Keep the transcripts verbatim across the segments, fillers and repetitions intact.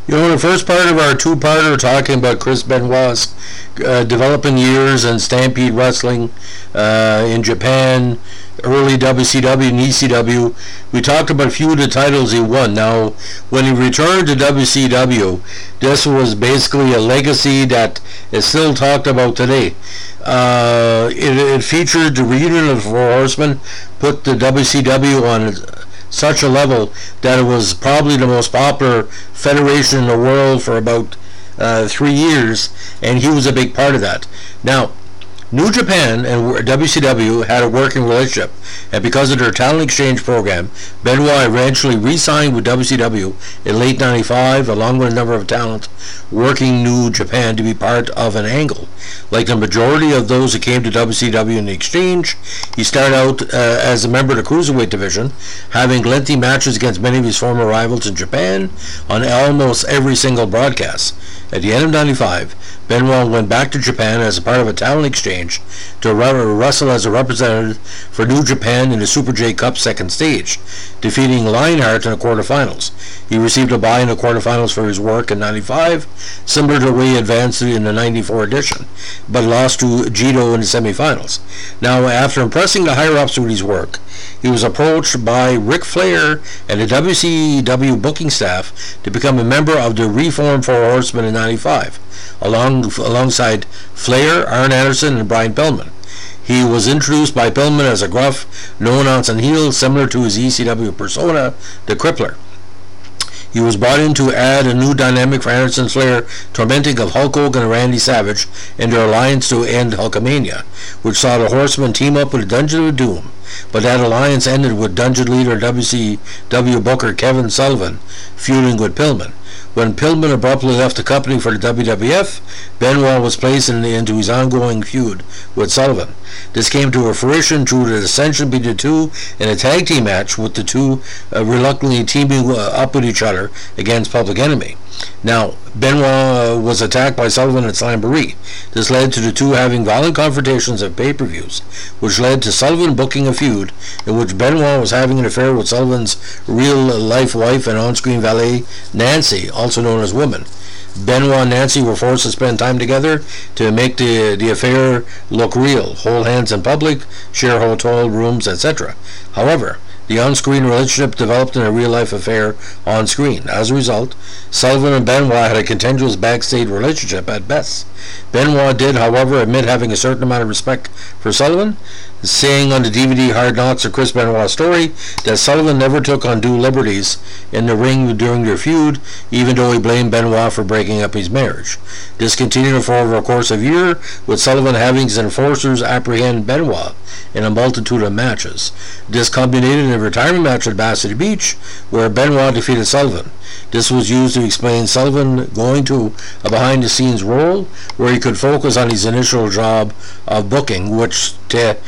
You know, in the first part of our two-parter talking about Chris Benoit's uh, developing years in Stampede Wrestling uh, in Japan, early W C W and E C W, we talked about a few of the titles he won. Now, when he returned to W C W, this was basically a legacy that is still talked about today. Uh, it, it featured the reunion of the Four Horsemen, put the W C W on such a level that it was probably the most popular federation in the world for about uh, three years, and he was a big part of that. Now, New Japan and W C W had a working relationship, and because of their talent exchange program, Benoit eventually re-signed with W C W in late ninety-five, along with a number of talent working New Japan to be part of an angle. Like the majority of those who came to W C W in the exchange, he started out uh, as a member of the Cruiserweight division, having lengthy matches against many of his former rivals in Japan on almost every single broadcast. At the end of ninety-five, Benoit went back to Japan as a part of a talent exchange to wrestle as a representative for New Japan in the Super J Cup second stage, defeating Lionheart in the quarterfinals. He received a bye in the quarterfinals for his work in ninety-five, similar to the way he advanced in the ninety-four edition, but lost to Jito in the semifinals. Now, after impressing the higher-ups with his work, he was approached by Ric Flair and the W C W booking staff to become a member of the reformed Four Horsemen in ninety-five, along alongside Flair, Arn Anderson, and Brian Pillman. He was introduced by Pillman as a gruff, no-nonsense and heel, similar to his E C W persona, the Crippler. He was brought in to add a new dynamic for Anderson Flair, tormenting of Hulk Hogan and Randy Savage in their alliance to end Hulkamania, which saw the Horsemen team up with the Dungeon of Doom. But that alliance ended with Dungeon leader W C W booker Kevin Sullivan feuding with Pillman. When Pillman abruptly left the company for the W W F, Benoit was placed in, into his ongoing feud with Sullivan. This came to a fruition through the dissension between the two in a tag team match, with the two uh, reluctantly teaming uh, up with each other against Public Enemy. Now, Benoit uh, was attacked by Sullivan at Slamboree. This led to the two having violent confrontations at pay-per-views, which led to Sullivan booking a feud in which Benoit was having an affair with Sullivan's real-life wife and on-screen valet, Nancy, also known as Woman. Benoit and Nancy were forced to spend time together to make the, the affair look real, hold hands in public, share hotel rooms, et cetera. However, the on-screen relationship developed in a real-life affair on-screen. As a result, Sullivan and Benoit had a contentious backstage relationship at best. Benoit did, however, admit having a certain amount of respect for Sullivan, saying on the D V D Hard Knocks, A Chris Benoit Story, that Sullivan never took undue liberties in the ring during their feud, even though he blamed Benoit for breaking up his marriage. This continued for over a course of a year, with Sullivan having his enforcers apprehend Benoit in a multitude of matches. This culminated in a retirement match at Bass City Beach, where Benoit defeated Sullivan. This was used to explain Sullivan going to a behind-the-scenes role where he could focus on his initial job of booking, which te,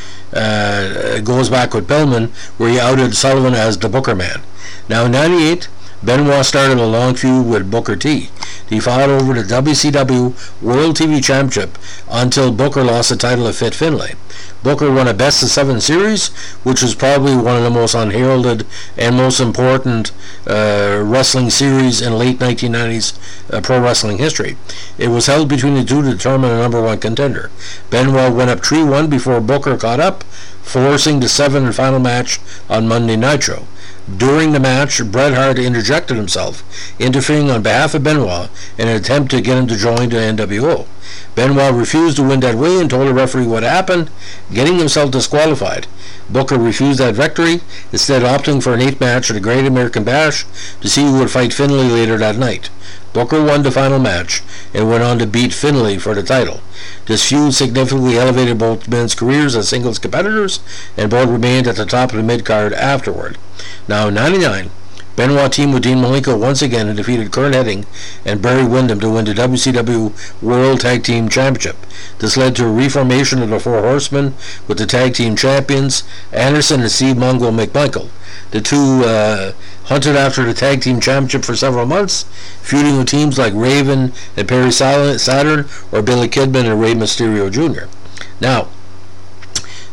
uh, goes back with Pillman, where he outed Sullivan as the Booker Man. Now, in ninety-eight, Benoit started a long feud with Booker T. He fought over the W C W World T V Championship until Booker lost the title to Fit Finlay. Booker won a best of seven series, which was probably one of the most unheralded and most important uh, wrestling series in late nineteen nineties uh, pro wrestling history. It was held between the two to determine a number one contender. Benoit went up three one before Booker caught up, forcing the seventh and final match on Monday Nitro. During the match, Bret Hart interjected himself, interfering on behalf of Benoit in an attempt to get him to join the N W O. Benoit refused to win that way and told the referee what happened, getting himself disqualified. Booker refused that victory, instead opting for an eighth match at the Great American Bash to see who would fight Finlay later that night. Booker won the final match and went on to beat Finlay for the title. This feud significantly elevated both men's careers as singles competitors, and both remained at the top of the mid-card afterward. Now, in ninety-nine, Benoit teamed with Dean Malenko once again and defeated Kurt Hennig and Barry Windham to win the W C W World Tag Team Championship. This led to a reformation of the Four Horsemen with the Tag Team Champions, Anderson and Steve Mongo McMichael. The two uh, hunted after the Tag Team Championship for several months, feuding with teams like Raven and Perry Saturn or Billy Kidman and Rey Mysterio Junior Now,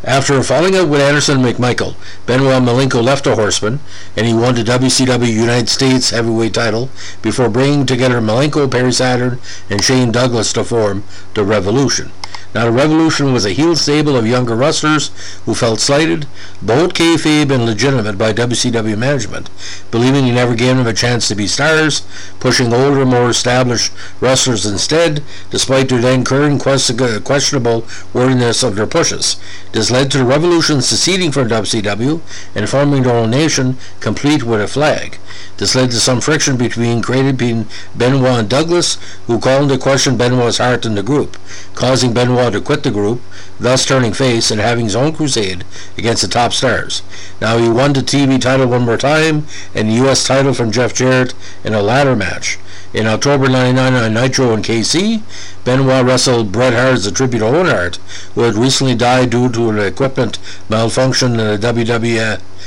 After a falling out with Anderson and McMichael, Benoit Malenko left the Horseman, and he won the W C W United States heavyweight title before bringing together Malenko, Perry Saturn, and Shane Douglas to form the Revolution. Now, the Revolution was a heel stable of younger wrestlers who felt slighted, both kayfabe and legitimate by W C W management, believing you never gave them a chance to be stars, pushing older, more established wrestlers instead, despite their then current questionable worthiness of their pushes. This led to the Revolution seceding from W C W and forming their own nation, complete with a flag. This led to some friction between created between Benoit and Douglas, who called into question Benoit's heart in the group, causing Benoit to quit the group, thus turning face and having his own crusade against the top stars. Now, he won the T V title one more time and the U S title from Jeff Jarrett in a ladder match. In October ninety-nine on Nitro in K C, Benoit wrestled Bret Hart as a tribute to Owen Hart, who had recently died due to an equipment malfunction in a W W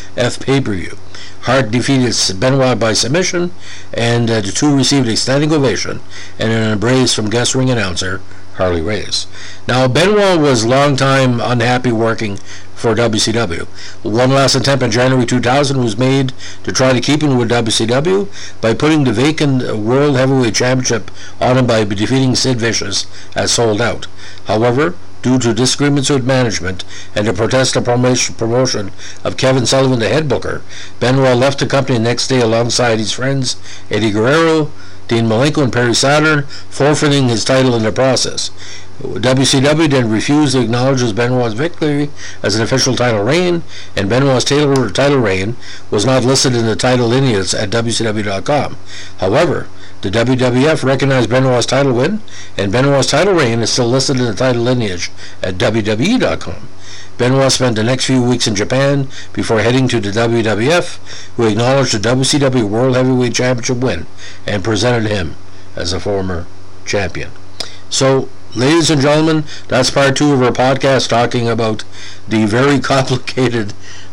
F pay-per-view. Hart defeated Benoit by submission, and uh, the two received a standing ovation and an embrace from guest ring announcer Harley Race. Now, Benoit was long time unhappy working for W C W. One last attempt in January two thousand was made to try to keep him with W C W by putting the vacant World Heavyweight Championship on him by defeating Sid Vicious as sold out. However, due to disagreements with management and the protest of promotion of Kevin Sullivan, the head booker, Benoit left the company the next day alongside his friends Eddie Guerrero, Dean Malenko, and Perry Saturn, forfeiting his title in the process. W C W then refused to acknowledge Benoit's victory as an official title reign, and Benoit's title, title reign was not listed in the title lineage at W C W dot com. However, the W W F recognized Benoit's title win, and Benoit's title reign is still listed in the title lineage at W W E dot com. Benoit spent the next few weeks in Japan before heading to the W W F, who acknowledged the W C W World Heavyweight Championship win and presented him as a former champion. So, ladies and gentlemen, that's part two of our podcast talking about the very complicated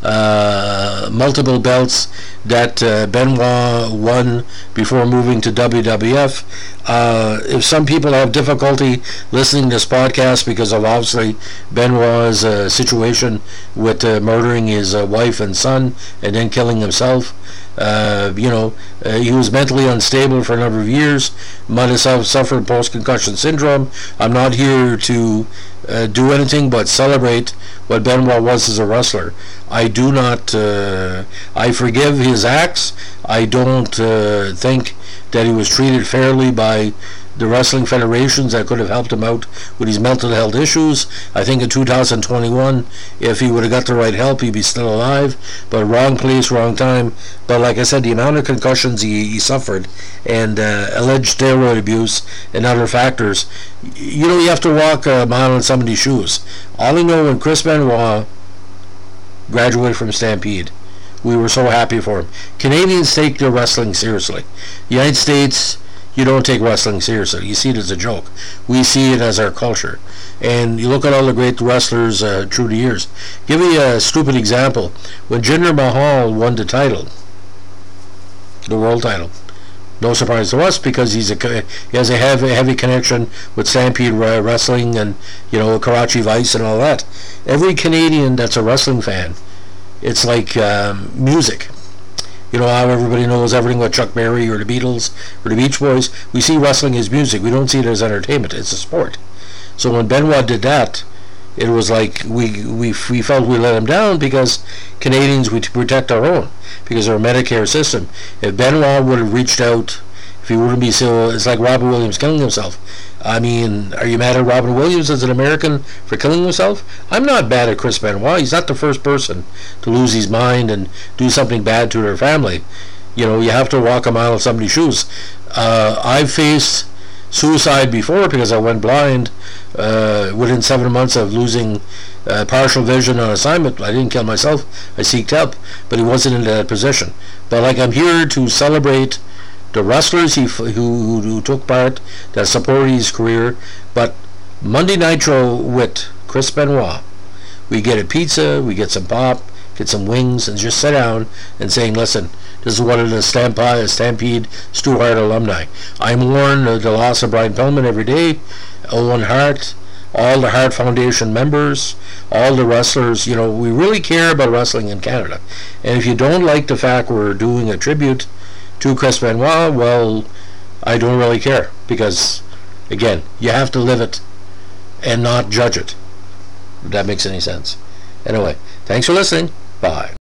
uh, multiple belts that uh, Benoit won before moving to W W F. Uh, if some people have difficulty listening to this podcast because of obviously Benoit's uh, situation with uh, murdering his uh, wife and son and then killing himself, Uh, you know, uh, he was mentally unstable for a number of years, might have suffered post-concussion syndrome. I'm not here to uh, do anything but celebrate what Benoit was as a wrestler. I do not, uh, I forgive his acts. I don't uh, think that he was treated fairly by the wrestling federations that could have helped him out with his mental health issues. I think in two thousand twenty-one, if he would have got the right help, he'd be still alive. But wrong place, wrong time. But like I said, the amount of concussions he, he suffered and uh, alleged steroid abuse and other factors, you know, you have to walk a mile in somebody's shoes. All I know, when Chris Benoit graduated from Stampede, we were so happy for him. Canadians take their wrestling seriously. The United States, you don't take wrestling seriously. You see it as a joke. We see it as our culture. And you look at all the great wrestlers uh, through the years. Give me a stupid example. When Jinder Mahal won the title, the world title, no surprise to us because he's a he has a heavy, heavy connection with Stampede wrestling and, you know, Karachi Vice and all that. Every Canadian that's a wrestling fan, it's like um, music. You know how everybody knows everything about Chuck Berry or the Beatles or the Beach Boys? We see wrestling as music. We don't see it as entertainment. It's a sport. So when Benoit did that, it was like we we we felt we let him down because Canadians, we protect our own because of our Medicare system. If Benoit would have reached out, if he wouldn't be so, it's like Robin Williams killing himself. I mean, are you mad at Robin Williams as an American for killing himself? I'm not mad at Chris Benoit. He's not the first person to lose his mind and do something bad to their family. You know, you have to walk a mile in somebody's shoes. Uh, I've faced suicide before because I went blind uh, within seven months of losing uh, partial vision on assignment. I didn't kill myself. I seeked help, but he wasn't in that position. But like, I'm here to celebrate the wrestlers he, who, who, who took part, that supported his career. But Monday Nitro with Chris Benoit, we get a pizza, we get some pop, get some wings, and just sit down and saying, listen, this is one of the Stampede, Stampede Stu Hart alumni. I mourn uh, the loss of Brian Pillman every day, Owen Hart. all the Heart Foundation members, all the wrestlers. You know, we really care about wrestling in Canada. And if you don't like the fact we're doing a tribute to Chris Benoit, well, I don't really care, because, again, you have to live it and not judge it. If that makes any sense. Anyway, thanks for listening. Bye.